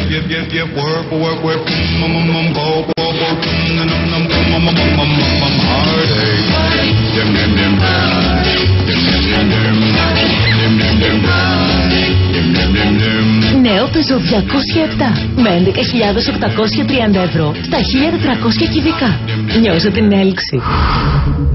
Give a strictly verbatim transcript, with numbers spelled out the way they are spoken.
Νέο Peugeot διακόσια επτά με έντεκα χιλιάδες οκτακόσια τριάντα ευρώ στα χίλια τετρακόσια κυβικά. Νιώσε την έλξη.